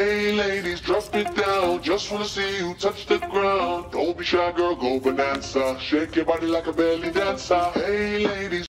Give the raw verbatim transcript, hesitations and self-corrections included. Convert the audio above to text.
Hey ladies, drop it down, just wanna see you touch the ground. Don't be shy girl, go bonanza, shake your body like a belly dancer. Hey ladies.